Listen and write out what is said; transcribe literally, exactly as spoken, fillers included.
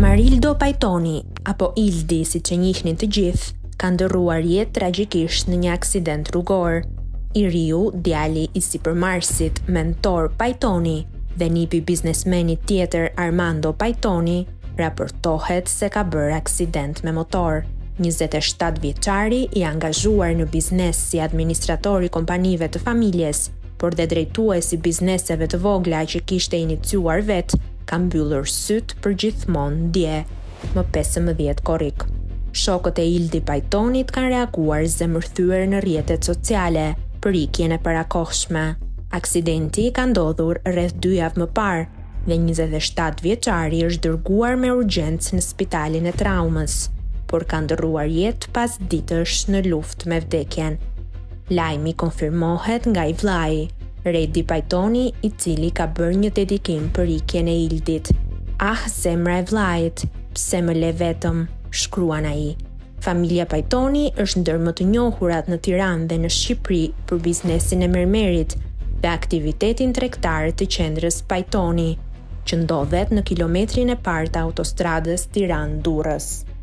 Amarildo Pajtoni, apo Ildi si që njihnin të gjithë, ka ndërruar jetë tragjikisht në një aksident rrugor. I riu, djali i sipërmarrësit Mentor Pajtoni dhe nipi biznesmenit tjetër Armando Pajtoni, raportohet se ka bërë aksident me motor. njëzet e shtatë vjeçari i angazhuar në biznes si administrator i kompanive të familjes, por dhe drejtues i bizneseve të vogla që kishte iniciuar vetë, ka mbyllur syt për gjithmonë dje, më pesëmbëdhjetë korrik. Shokët e Ildi Pajtonit kanë reaguar zemërthyer në rrjetet sociale për ikjen e parakohshme. Aksidenti ka ndodhur rreth dy javë më parë dhe njëzet e shtatë vjeçari është dërguar me urgjencë në spitalin e traumës, por ka ndërruar jetë pas ditësh në luftë me vdekjen. Lajmi konfirmohet nga i vllai, Redi Pajtoni, i cili ka bërë një dedikim për ikjen e Ildit. Ah, zemra e vllait, pse më le vetëm, shkruan ai. Familja Pajtoni është ndër më të njohurat në Tiranë dhe në Shqipëri për biznesin e mermerit dhe aktivitetin tregtar të qendrës Pajtoni, që ndodhet në kilometrin e parë të autostradës Tiranë-Durrës.